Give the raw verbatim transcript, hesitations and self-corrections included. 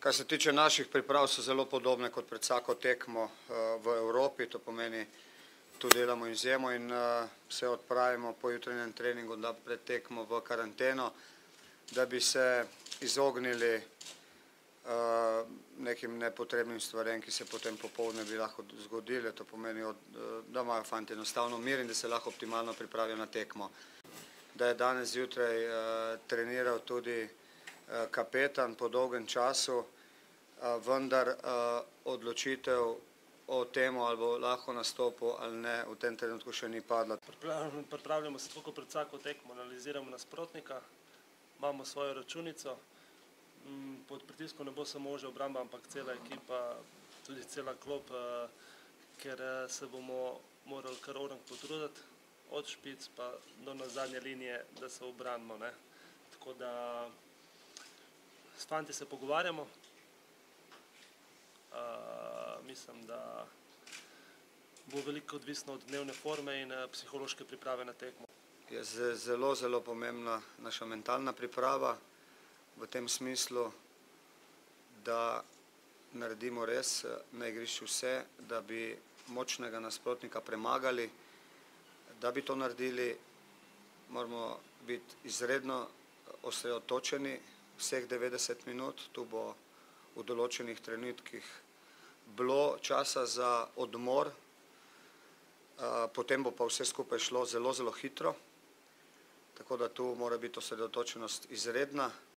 Kar se tiče naših priprav, so zelo podobne kot pred vsako tekmo v Evropi, to pomeni, tu delamo izjemo in se odpravimo po jutranjem treningu pred tekmo v karanteno, da bi se izognili nekim nepotrebnim stvarem, ki se potem popoldne bi lahko zgodile, to pomeni, da imajo fantje enostavno mir in da se lahko optimalno pripravijo na tekmo. Da je danes zjutraj treniral tudi kapetan po dolgem času, vendar odločitev o tem, ali bo lahko nastopil ali ne, v tem trenutku še ni padla. Pripravljamo se tako kot pred vsako tekmo, analiziramo nasprotnika, imamo svojo računico, pod pritiskom ne bo samo že obramba, ampak cela ekipa, tudi cela klop, ker se bomo morali kar orenk potruditi, od špic pa do na zadnje linije, da se obranimo. Tako da s fanti se pogovarjamo, mislim, da bo veliko odvisno od dnevne forme in psihološke priprave na tekmo. Je zelo, zelo pomembna naša mentalna priprava v tem smislu, da naredimo res na igrišču vse, da bi močnega nasprotnika premagali. Da bi to naredili, moramo biti izredno osredotočeni vseh devetdeset minut. Tu bo v določenih trenutkih bilo časa za odmor, potem bo pa vse skupaj šlo zelo, zelo hitro. Tako da tu mora biti osredotočenost izredna.